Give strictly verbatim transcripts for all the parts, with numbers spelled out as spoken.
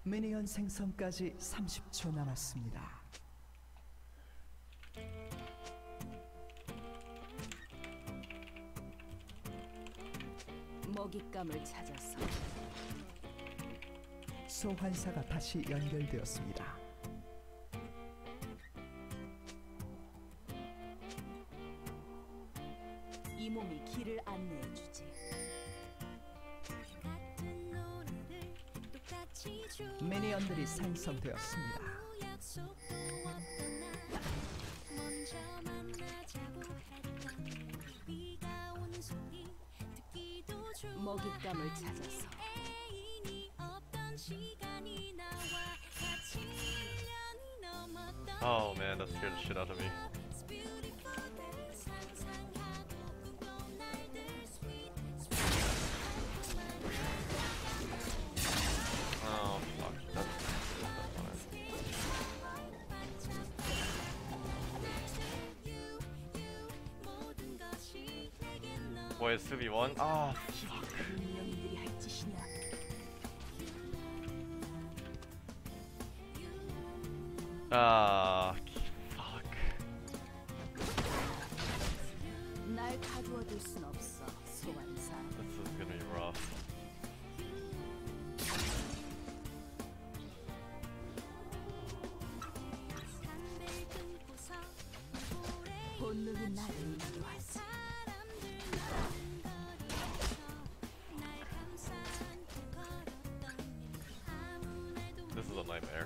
미니언 생성까지 삼십 초 남았습니다. 먹잇감을 찾아서 소환사가 다시 연결되었습니다. 이 몸이 길을 안내해 주지. 미니언들이 생성되었습니다. 먹잇감을 찾아서 Oh man, that scared the shit out of me. Oh fuck, that's, that's not it. Boy, it's two v one? Oh fuck. 운명들이 할 짓이냐. Ah, fuck. 날 가두어둘 순 없어, 소환사. This is gonna be rough. 본능이 나를 인도하지. This is a nightmare.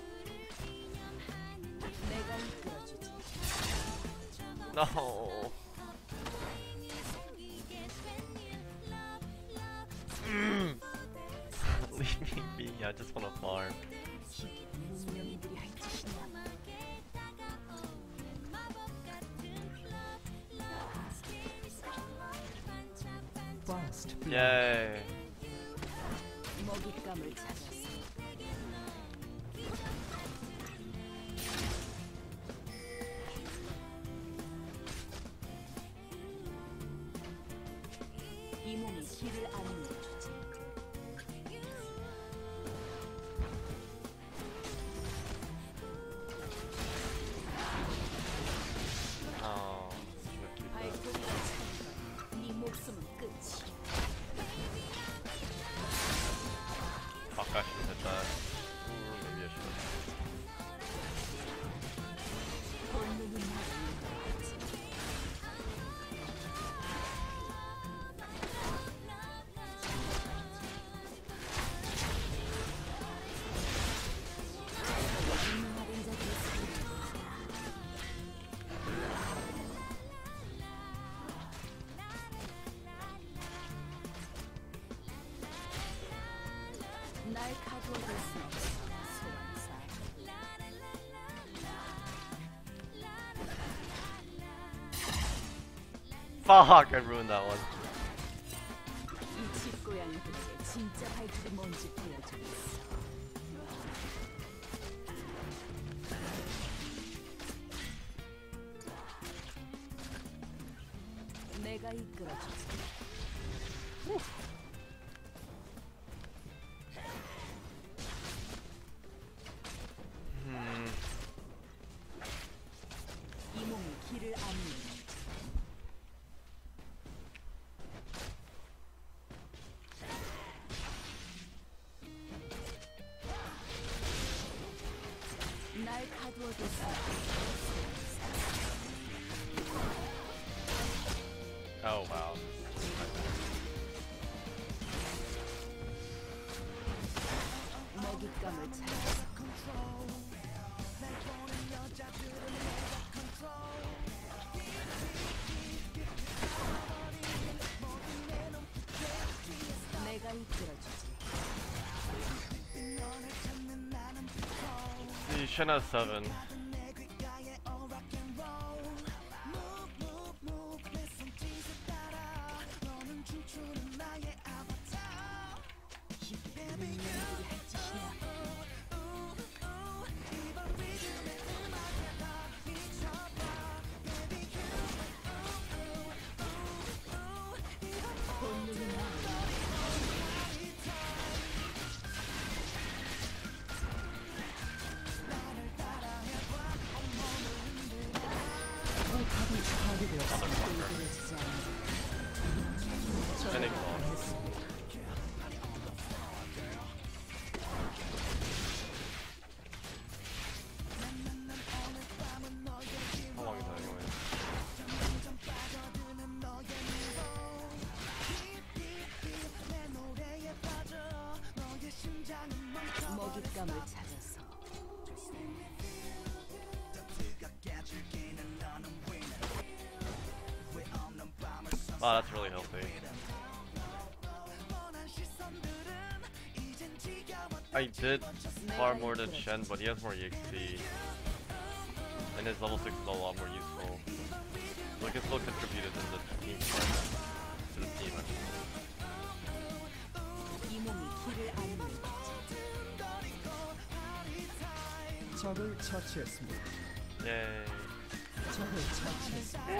내가 이끌어주지. No. Mm. Leave me be. I just want to farm. 운명들이 할 짓이냐. First blood. Yay. 먹잇감을 찾아서 이 몸이 길을 안내해 주지. Oh, tricky. 발소리가 차는 네 목숨은 끝이. Fuck, I should have hit that. Ooh, maybe I should have. 본능이 나를 인도하지. 유명한 자들의 소리를 날 가두어둘 순 없어, 소환사. Fuck, I ruined that one. 이 집고양이들의 진짜 발길이 뭔지 보여주겠어. 내가 이끌어주지. Hmm. 이 몸이 길을 안내해. 날 가두어둘 수 Oh wow. 먹잇감을 찾아서 내가 이끌어주지. You should have seven. 먹잇감을 찾아서 Wow, that's really healthy. I did far more than Shen, but he has more E X P. And his level six is a lot more useful. So he can still contribute in the team fight. To the team, I mean. 이 몸이 길을 잇는 적을 처치했습니다. Yay. 적을 처치했습니다.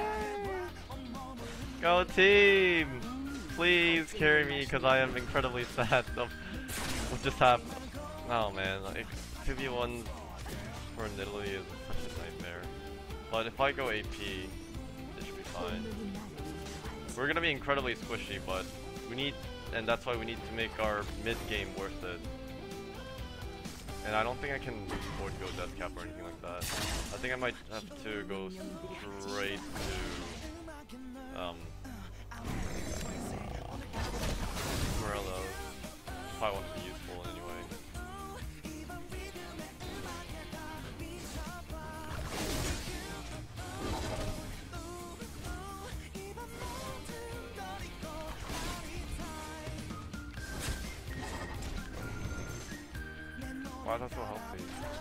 Go team! Please carry me because I am incredibly sad of what just happened. Oh man, like two v one for Italy is such a nightmare. But if I go A P, it should be fine. We're gonna be incredibly squishy, but we need, and that's why we need to make our mid game worth it. And I don't think I can afford to go death cap or anything like that. I think I might have to go straight to um Morello. If I want to be useful in any way. Why is that so healthy?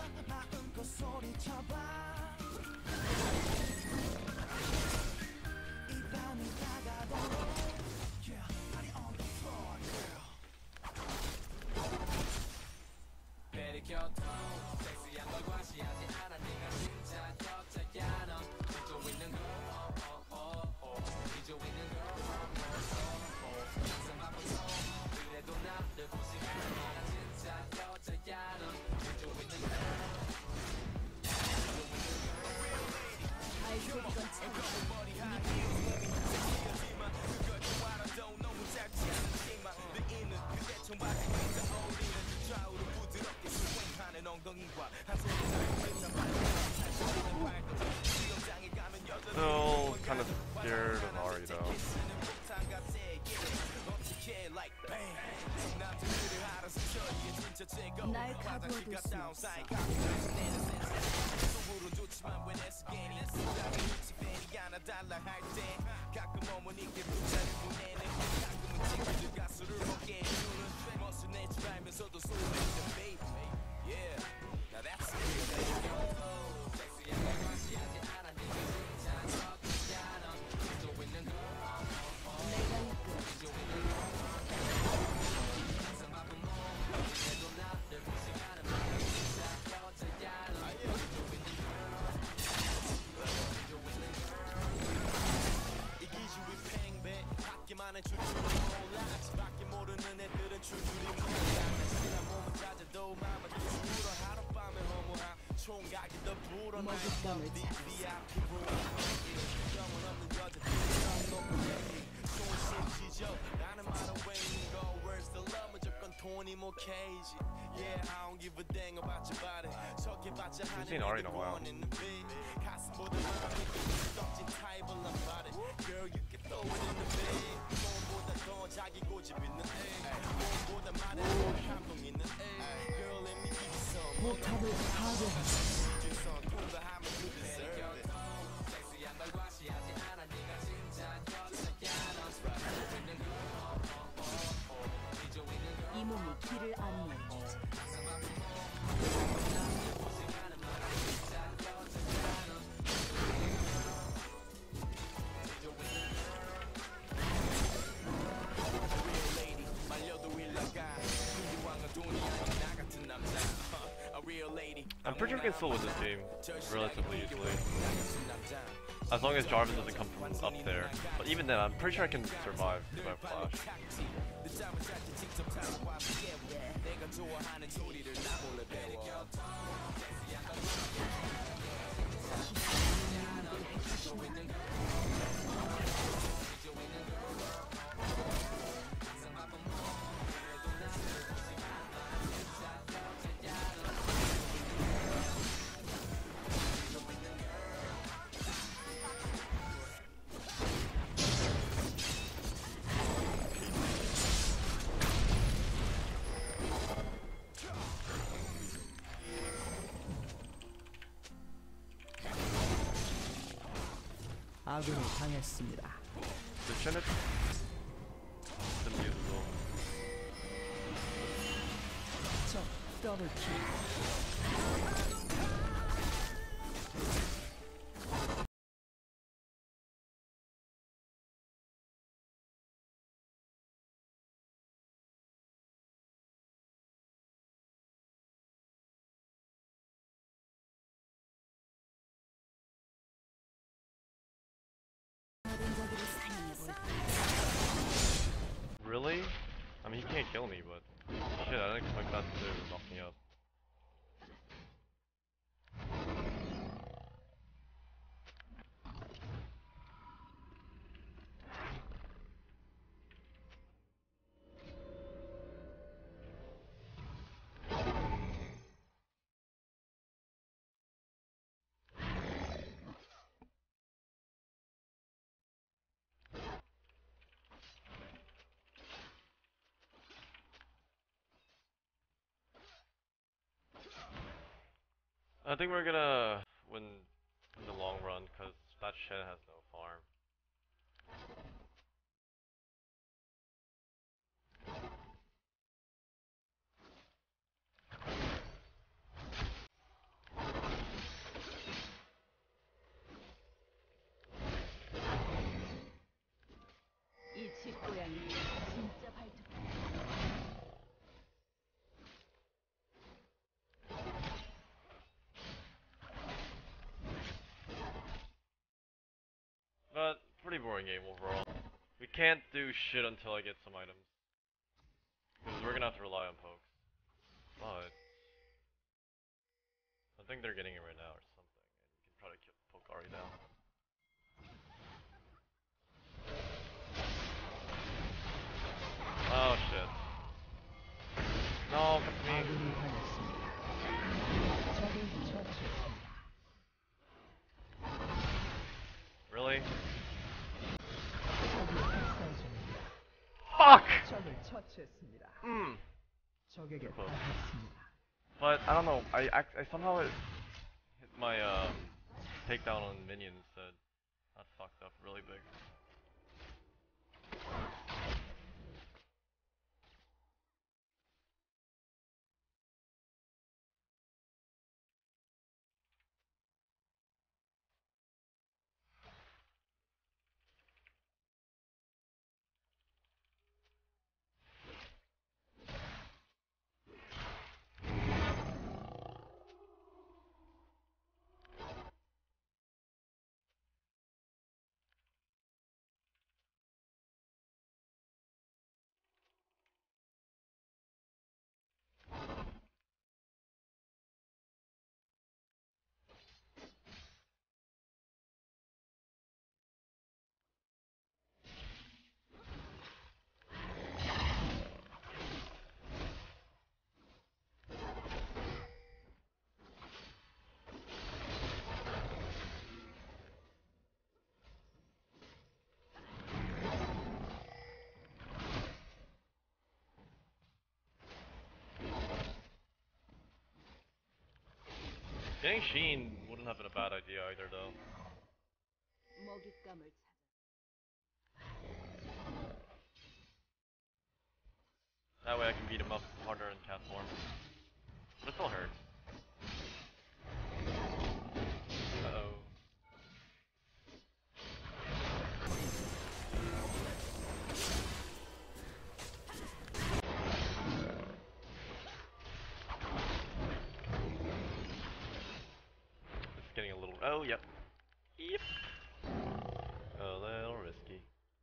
Still kind of scared of Ari though. 날 가두어둘 수 없어. 먹잇감을 We've seen Ari in a while. 포탑을 파괴했습니다. 이 몸이 길을 안내해주지. I'm pretty sure I can still win this game relatively easily. As long as Jarvan doesn't come from up there. But even then, I'm pretty sure I can survive if I have Flash. 아군이 당했습니다. The Chinook isn't usable. 적 더블킬. Really? I mean, he can't kill me, but shit, I didn't expect that to knock me up. I think we're gonna win in the long run, cause that shit has no farm. 이 집고양이 진짜 발톱. But pretty boring game overall. We can't do shit until I get some items, cause we're gonna have to rely on pokes. But I think they're getting it right now or something, and you can try to kill poke Ari down. Oh shit. No, fuck me. 아군이 당했습니다. 적을 처치했습니다. Really? 적이 학살 중입니다. Fuck! 적을 처치했습니다. Mm. 적에게 Close. 당했습니다. But I don't know. I I, I somehow hit my uh takedown on minion instead. That fucked up really big. Getting Sheen wouldn't have been a bad idea either, though. 먹잇감을 찾아. That way I can beat him up harder in cat form. But it still hurts. Uh oh. It's getting a little. Oh, yep. Yep. A little risky.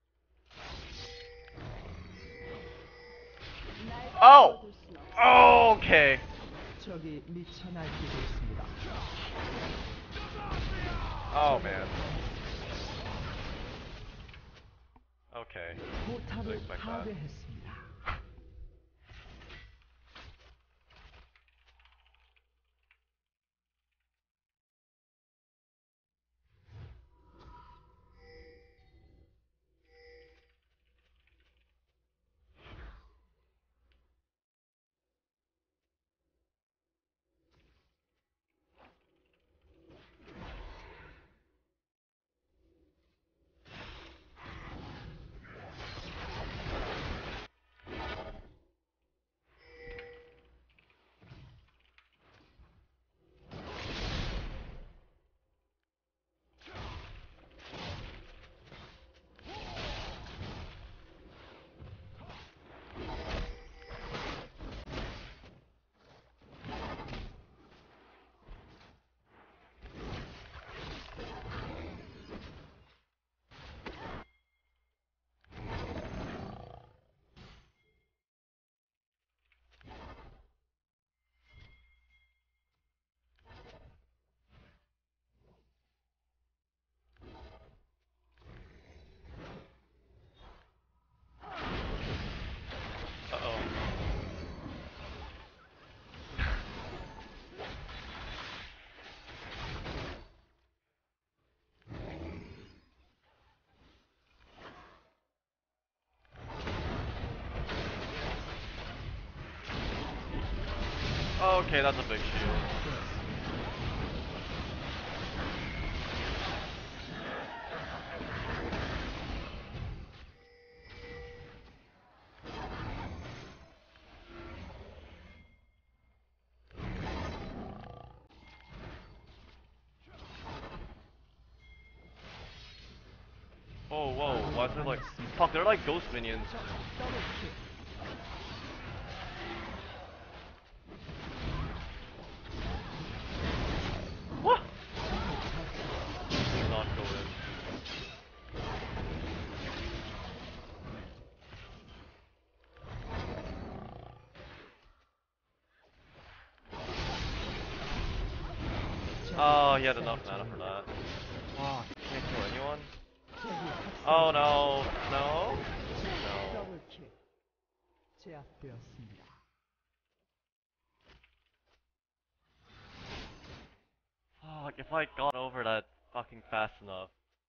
날 Oh! 거둘 순 없어. Oh, okay. 적이 미쳐 날뛰고 있습니다. Oh, man. Okay. 포탑을 expect that. 파괴했습니다. Okay, that's a big shield. Oh, whoa, why is it like... Fuck, they're like ghost minions. What? Do not go in. Oh, he had enough mana for that. Oh, can't kill anyone? Oh no, no, no. 더블킬 제압되었습니다. Fuck, if I got over that fucking fast enough.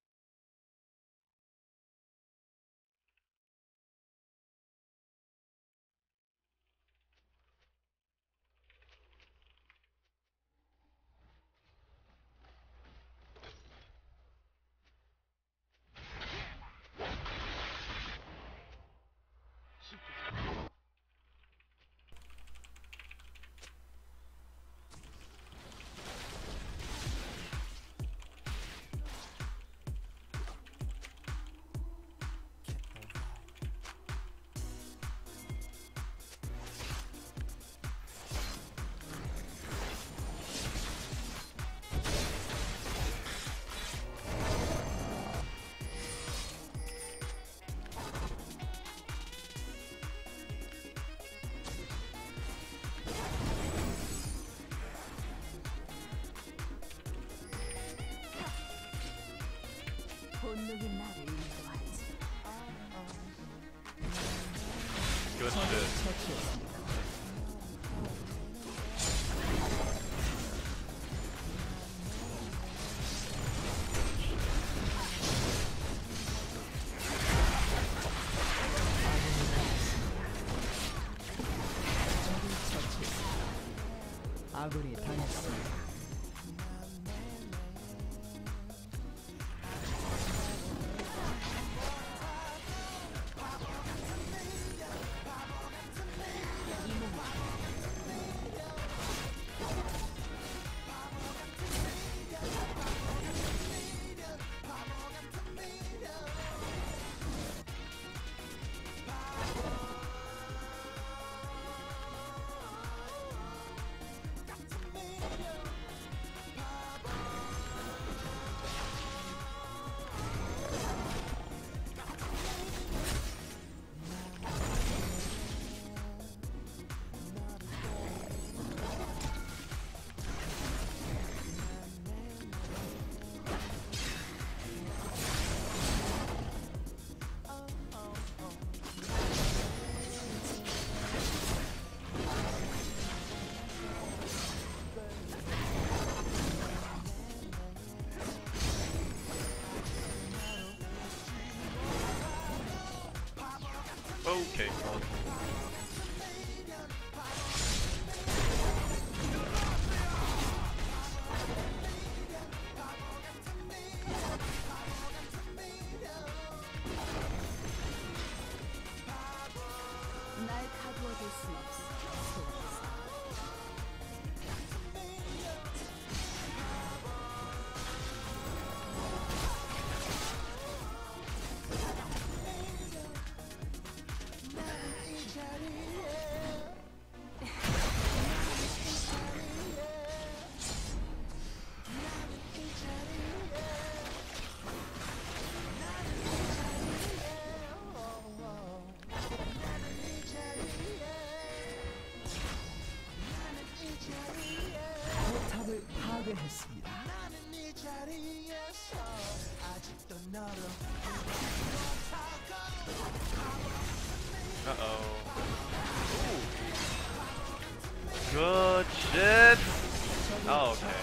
본능이 나를 인도하지. Good shit. 처치했습니다. 아군이 당했습니다. Okay, well. 날 가두어둘 순 없어. 포탑을 파괴했습니다. Uh-oh. Good shit! Oh, okay.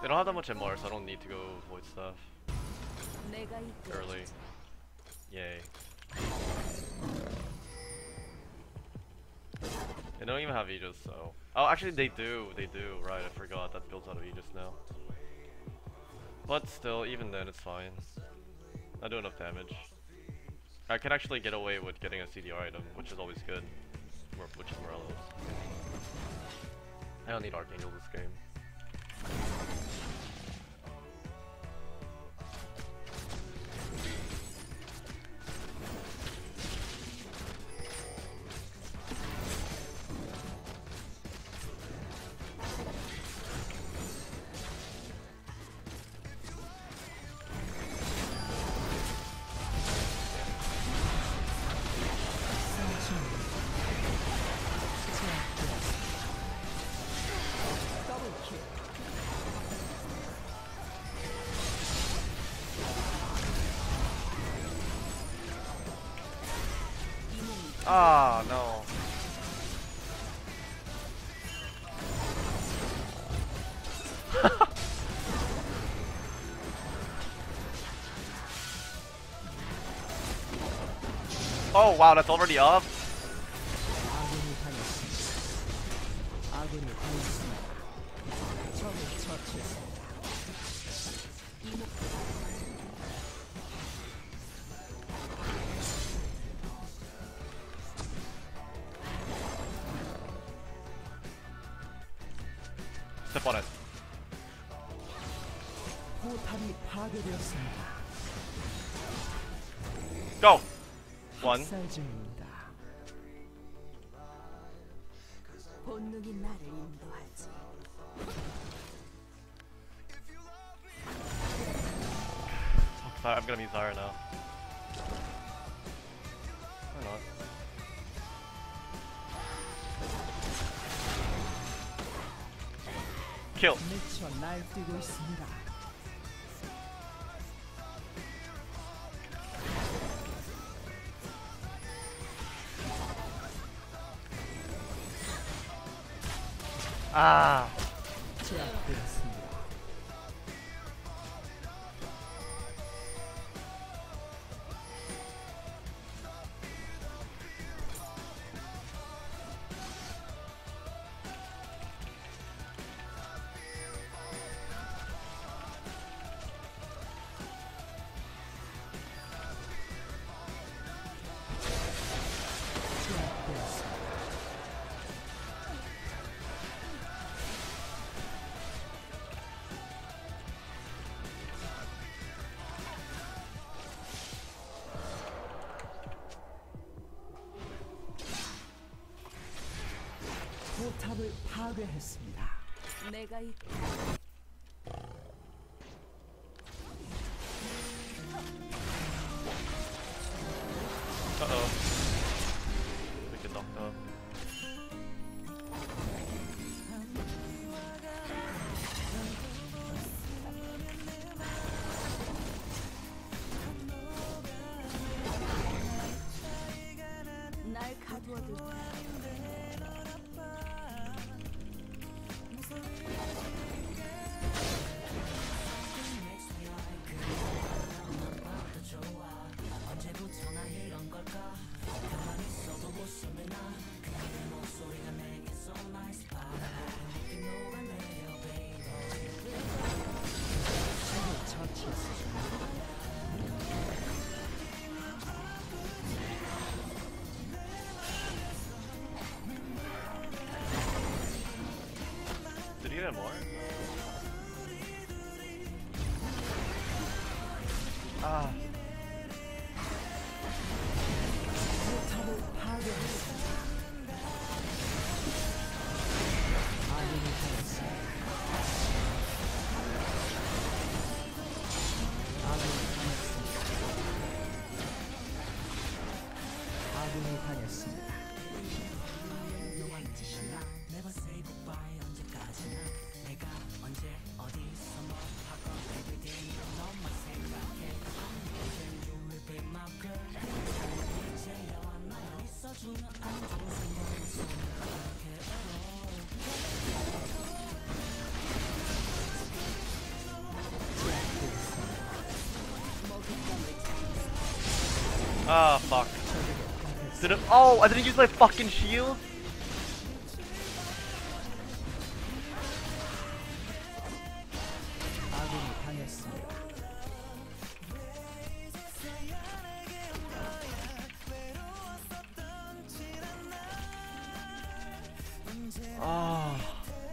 They don't have that much M R, so I don't need to go void stuff 내가 이끌 early. Yay. They don't even have Aegis, so. Oh, actually, they do. They do. Right, I forgot that builds out of Aegis now. But still, even then, it's fine. I do enough damage. I can actually get away with getting a C D R item, which is always good. More, which is Morello's. I don't need Archangel this game. Ah, no. Oh wow, that's already up? 아군이 당했습니다. 아군이 당했습니다. 적을 처치했습니다. Step on it. 포탑이 파괴되었습니다. Go! One. 학살 중입니다. 본능이 나를 인도하지. Sorry, I'm gonna be Zarya now. Why not? Kill. 미쳐 날뛰고 있습니다. Ah. 제압되었습니다. 제압되었습니다. 포탑을 파괴했습니다. 내가 이끌 Uh-oh. We get knocked up. 날 가두어둘 적을 처치했습니다. Did he get more? Ah. 포탑을 파괴했습니다. 아군이 당했습니다. 아군이 당했습니다. 아군이 당했습니다. Ah, fuck. Did it? Oh, I didn't use my fucking shield. 아군이 당했습니다. Ah.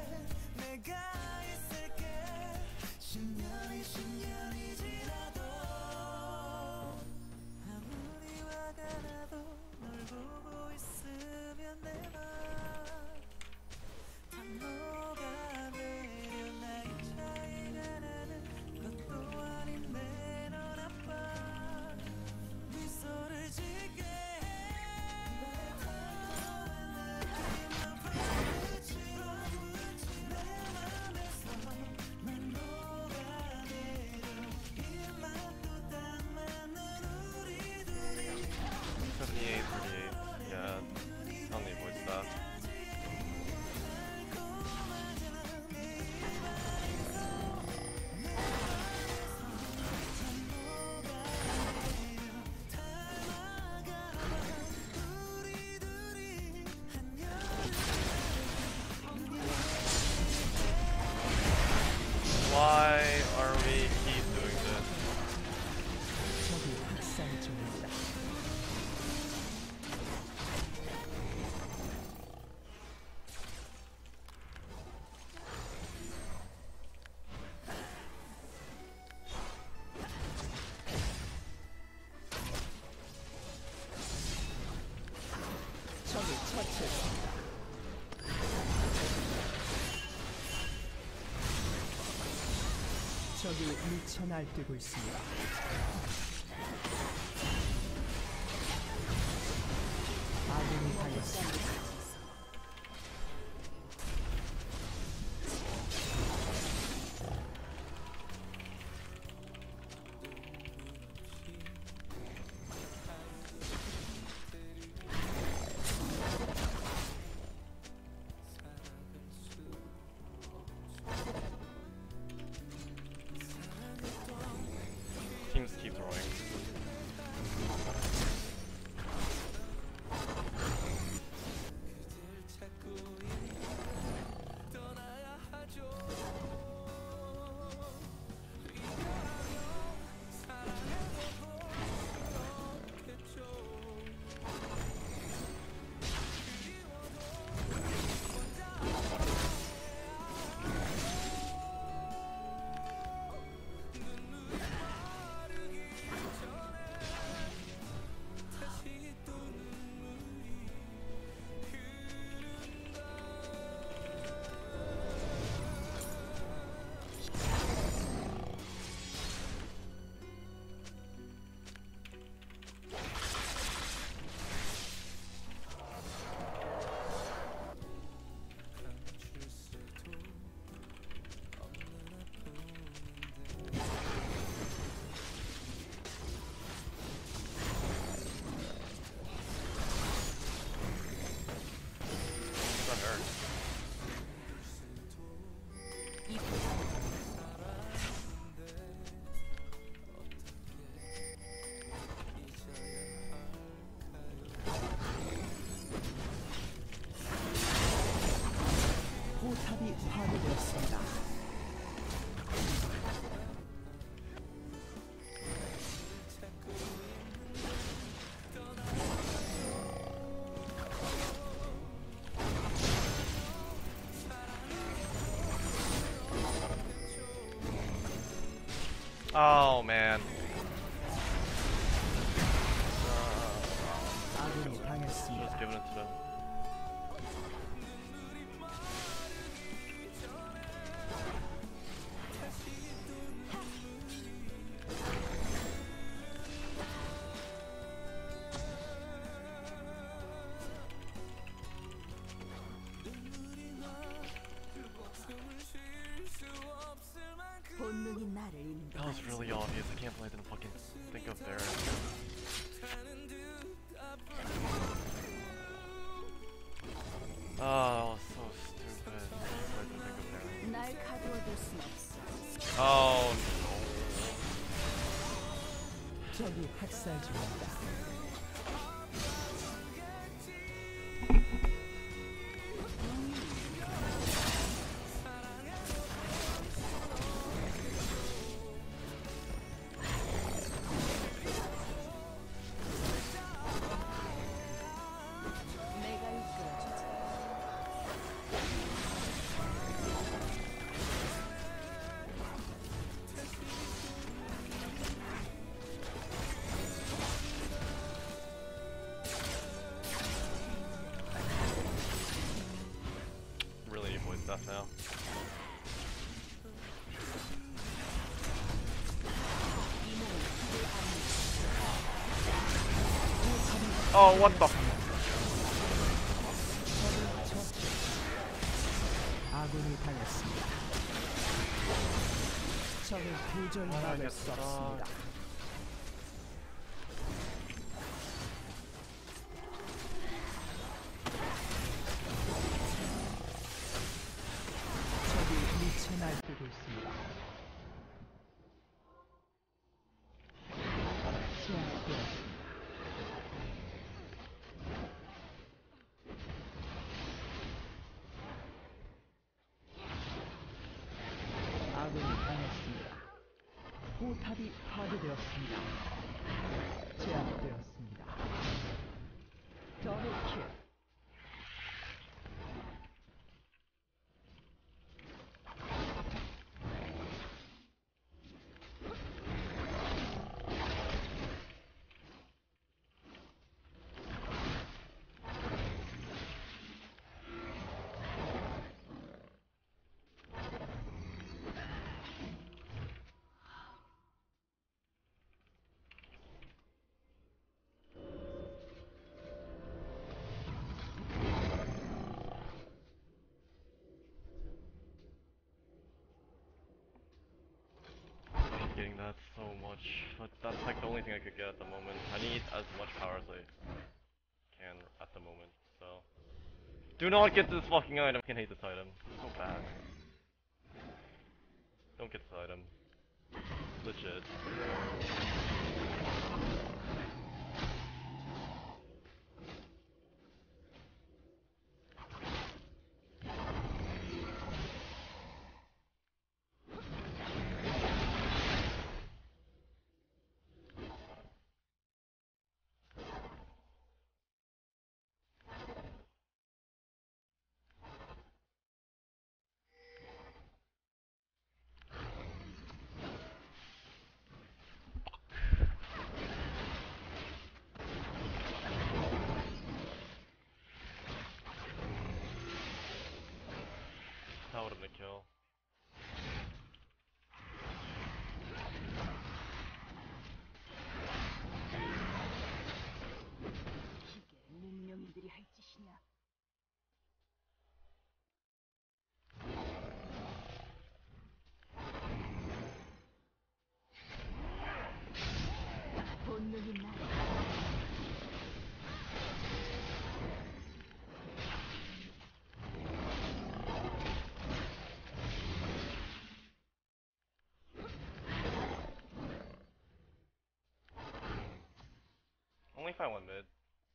seventy-eight, thirty-eight. Yeah, tell me voice that. Why are we keep doing this? 적이 학살 중입니다. 적을 처치했습니다. 적이 미쳐 날뛰고 있습니다. 아군이 당했습니다. Teams keep throwing. That hurt. 포탑이 파괴되었습니다. Oh man. 아군이 Just 당했습니다. giving it to them. 본능이 나를 That was 인도하지. really obvious. I can't believe I didn't fucking think of there. Oh, that was so stupid. I didn't think of there. 날 가두어둘 순 없어. Oh 적이 학살 중입니다. death now. Oh, what the? 아군이 당했습니다. 적을 도저히 막을 수 없습니다. 적이 미쳐 날뛰고 있습니다. 제압되었습니다. 아군이 당했습니다. 포탑이 파괴되었습니다. 제압되었습니다. 더블킬. Getting that so much, but that's like the only thing I could get at the moment. I need as much power as I can at the moment, so. Do not get this fucking item. I can hate this item. It's so bad. Don't get this item. Legit. That would have been a kill. 이게 문명인들이 할 짓이냐? 본능이 나. Only if I went mid.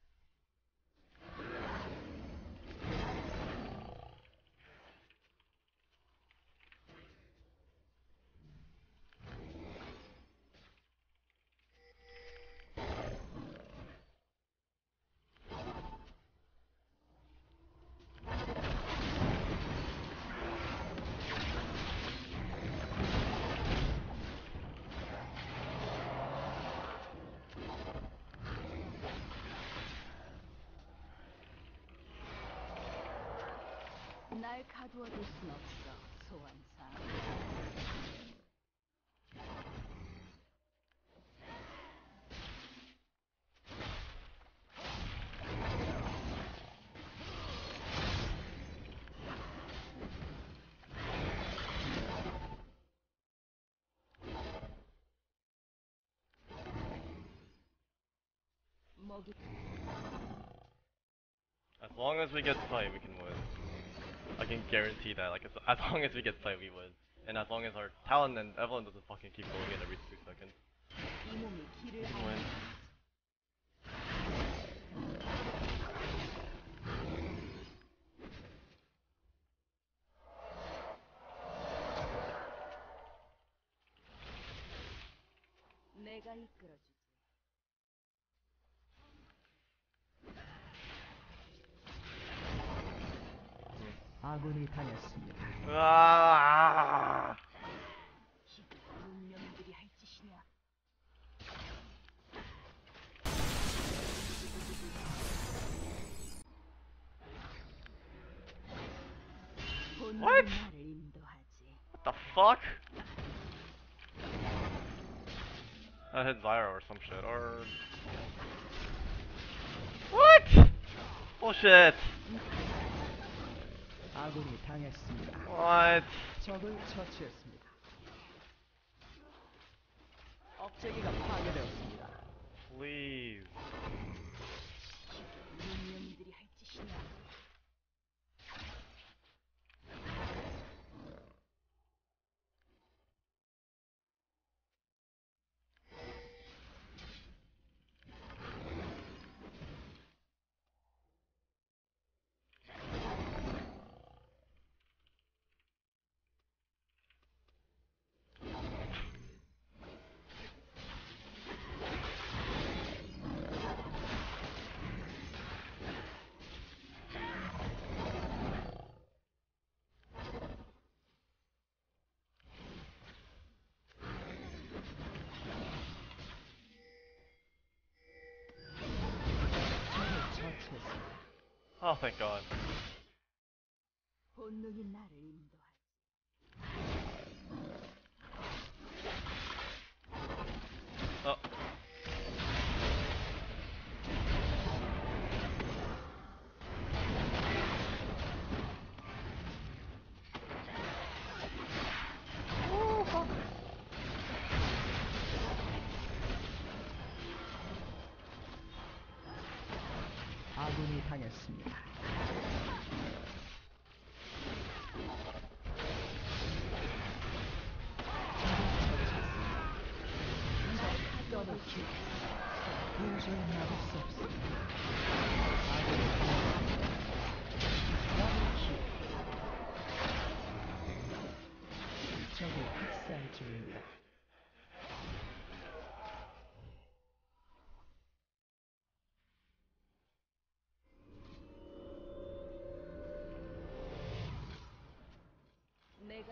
날 가두어둘 순 없어, 소환사. 먹이. As long as we get sight, we can win. I can guarantee that. Like, as, as long as we get sight, we win. And as long as our Talon and Evelyn doesn't fucking keep going in every two seconds, 이 몸이 길을 we can win. 내가 이끌어주지. 아군이 당했습니다. Ah! 이게 문명인들이 할 짓이냐? What? 본능이 나를 인도하지. What the fuck? I hit Zyra or some shit, or... What? Bullshit! 아군이 당했습니다. What? 적을 처치했습니다. 억제기가 파괴되었습니다. Please. 운명들이 할 짓이냐. 적을 처치했습니다. Oh, thank god. 본능이 나를 인도하지. Oh. 아군이 당했습니다. 더블킬. 도저히 막을 수 없습니다. 아군이 당했습니다. 더블킬. 적이 학살 중입니다. 내가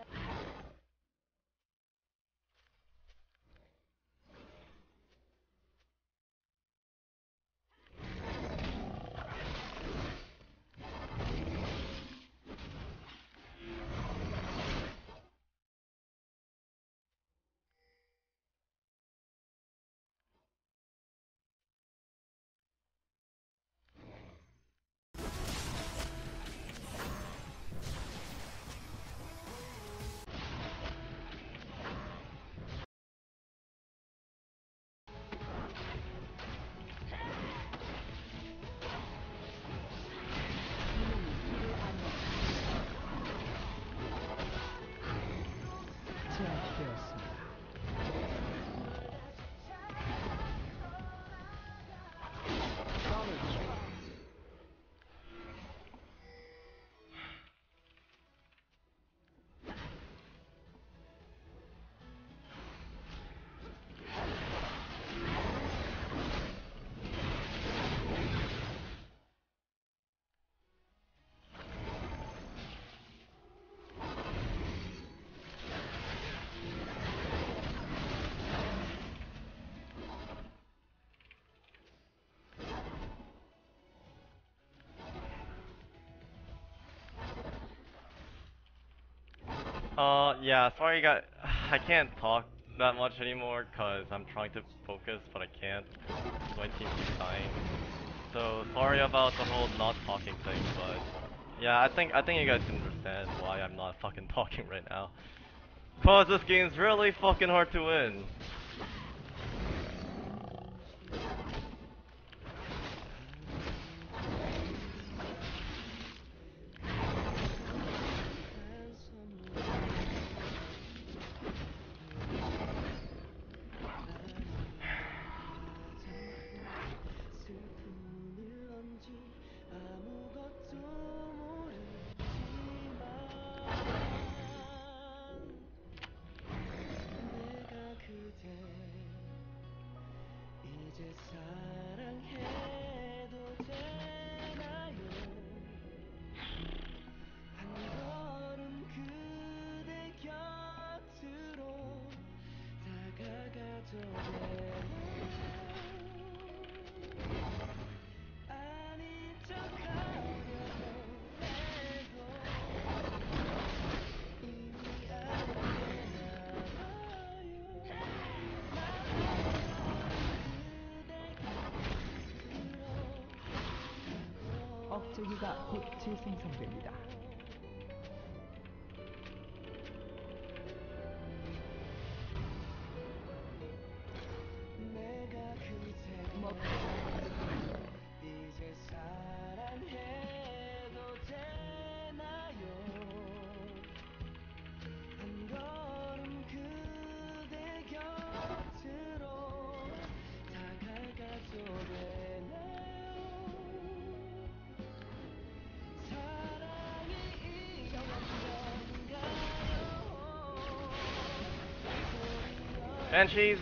제압되었습니다. 더블킬. Uh, yeah, sorry guys, I can't talk that much anymore because I'm trying to focus, but I can't. My team keeps dying. So sorry about the whole not talking thing, but yeah, I think I think you guys can understand why I'm not fucking talking right now. Cause this game's really fucking hard to win. 억제기가 곧 재생성됩니다. 이제 사랑해도 되나요? 한 걸음 그대 곁으로 다가가도 되나요? 사랑이 이런 건가요? Banshees.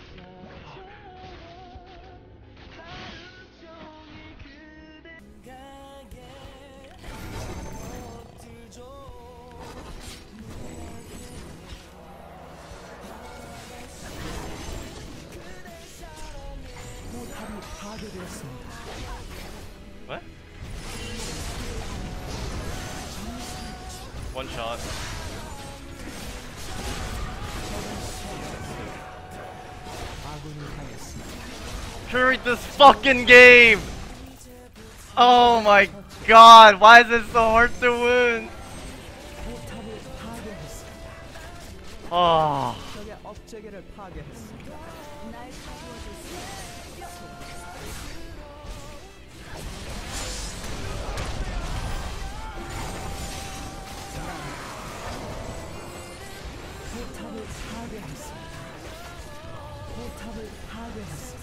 포탑이 파괴되었습니다. What? One shot. 아군이 당했습니다. Hurry this fucking game! Oh my god, why is it so hard to win? 포탑을 파괴했습니다. Oh. 적의 억제기를 파괴했습니다. 날 사주어줄 수 포탑을 파괴했습니다. 포탑을 파괴했습니다.